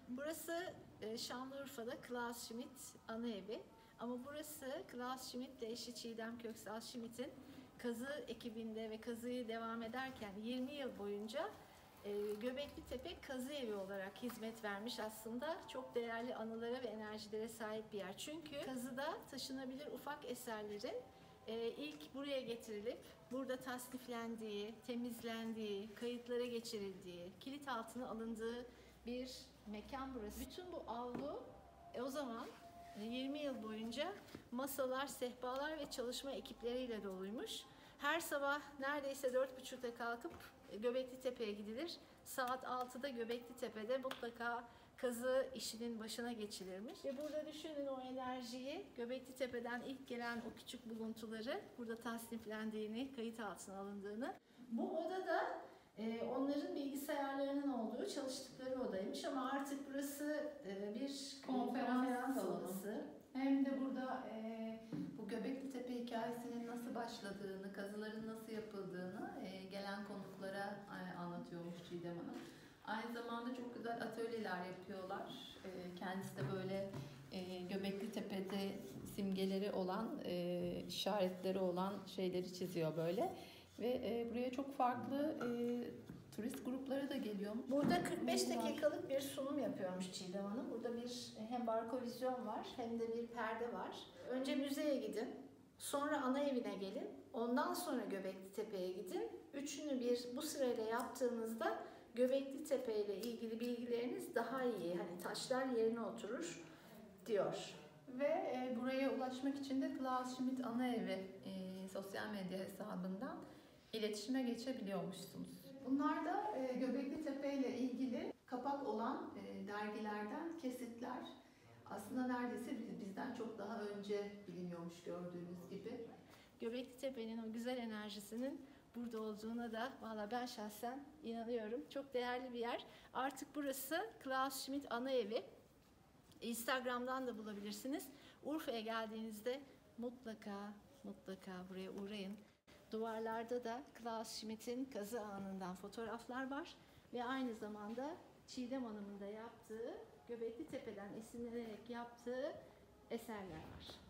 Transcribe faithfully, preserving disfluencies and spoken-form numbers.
Burası e, Şanlıurfa'da Klaus Schmidt ana evi. Ama burası Klaus Schmidt ile eşi Çiğdem Köksal Schmidt'in kazı ekibinde ve kazıyı devam ederken yirmi yıl boyunca e, Göbekli Tepe Kazı Evi olarak hizmet vermiş aslında. Çok değerli anılara ve enerjilere sahip bir yer. Çünkü kazıda taşınabilir ufak eserlerin e, ilk buraya getirilip burada tasniflendiği, temizlendiği, kayıtlara geçirildiği, kilit altına alındığı bir mekan burası. Bütün bu avlu e, o zaman yirmi yıl boyunca masalar, sehpalar ve çalışma ekipleriyle doluymuş. Her sabah neredeyse dört buçukta kalkıp Göbekli Tepe'ye gidilir. Saat altıda Göbekli Tepe'de mutlaka kazı işinin başına geçilirmiş. Ve burada düşünün o enerjiyi, Göbekli Tepe'den ilk gelen o küçük buluntuları burada tasniflendiğini, kayıt altına alındığını. Bu odada e, onların bilgisayarlarının olduğu, çalıştıkları odaymış ama artık burası e, bir konferans, konferans salonu. Hem de burada e, bu Göbekli Tepe hikayesinin nasıl başladığını, kazıların nasıl yapıldığını e, gelen konuklara e, anlatıyormuş Çiğdem Hanım. Aynı zamanda çok güzel atölyeler yapıyorlar. E, kendisi de böyle e, Göbekli Tepe'de simgeleri olan, e, işaretleri olan şeyleri çiziyor böyle. Ve e, buraya çok farklı e, turist grupları da geliyor. Burada kırk beş dakikalık bir sunum yapıyormuş Çiğdem Hanım. Burada bir hem barkovizyon var hem de bir perde var. Önce müzeye gidin, sonra ana evine gelin, ondan sonra Göbekli Tepe'ye gidin. Üçünü bir bu sırayla yaptığınızda Göbekli Tepe ile ilgili bilgileriniz daha iyi. Hani taşlar yerine oturur diyor. Ve e, buraya ulaşmak için de Klaus Schmidt ana evi e, sosyal medya hesabından iletişime geçebiliyormuşsunuz. Bunlar da e, Göbekli Tepe ile ilgili kapak olan e, dergilerden kesitler. Aslında neredeyse bizden çok daha önce biliniyormuş gördüğünüz gibi. Göbekli Tepe'nin o güzel enerjisinin burada olduğuna da valla ben şahsen inanıyorum. Çok değerli bir yer. Artık burası Klaus Schmidt ana evi. Instagram'dan da bulabilirsiniz. Urfa'ya geldiğinizde mutlaka mutlaka buraya uğrayın. Duvarlarda da Klaus Schmidt'in kazı anından fotoğraflar var ve aynı zamanda Çiğdem Hanım'ın da yaptığı, Göbekli Tepe'den esinlenerek yaptığı eserler var.